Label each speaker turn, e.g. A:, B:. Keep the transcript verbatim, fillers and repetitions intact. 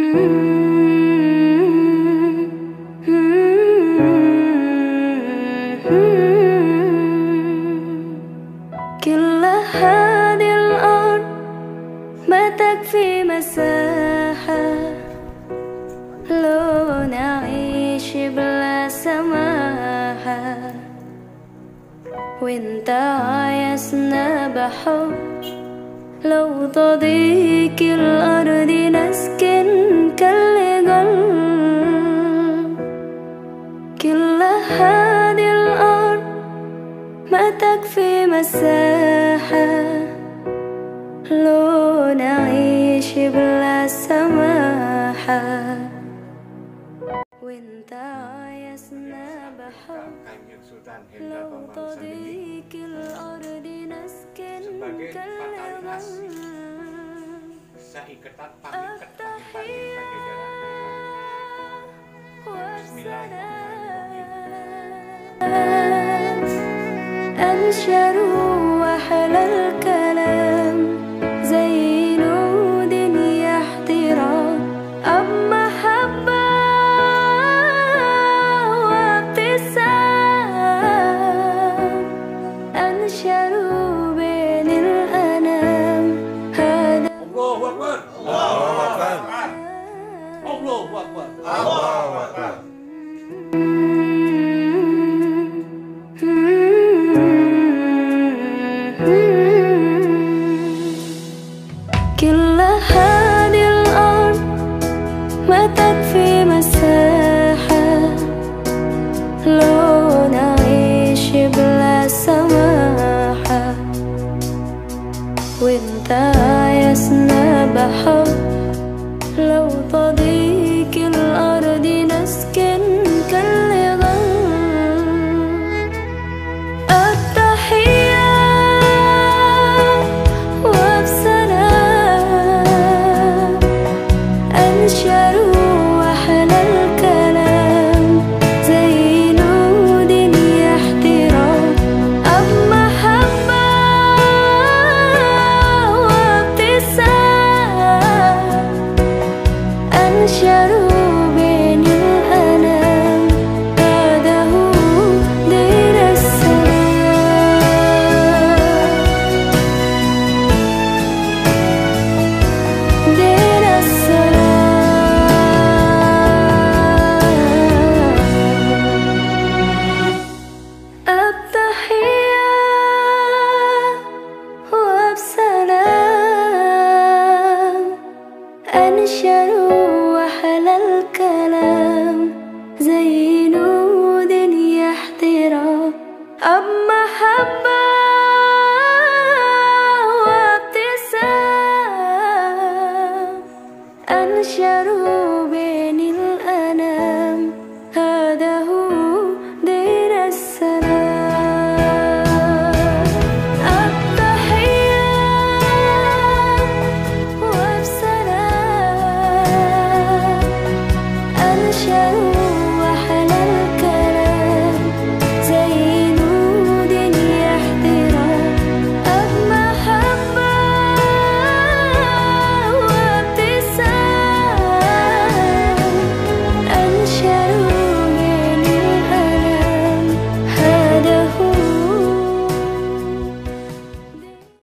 A: وانت عايزنا بحب لو تضيق الأرض نسكن كالجل كل هذه الأرض ما تكفي مساحة لو نعيش بلا سماحة وانت عايزنا بحب
B: Kanjeng Sultan Hendra Bambang sendiri sebagai Tali Asih Syeikh pamikat Pahing Padjajaran. Bismillahirrahmanirrahim.
A: أنشروا أحلى الكلام زي نود يحترام أب محبة وابتسام أنشروا بين الأنام هذا
B: الله أكبر الله أكبر الله أكبر الله أكبر.
A: كل هذه الأرض ما تكفي مساحة لو نعيش بلا سماحة وانت عايزنا بحب لو تضيق الأرض نسكن كالغل التحية وبسلام أنشروا أحلى الكلام زي نود يحترام أب محبة وابتسام أنشروا بين الأنام هذا هو دين السلام دين السلام التحية وبسلام أنشروا أحلى الكلام زي نود يحترام أب محبة وابتسام أنشروا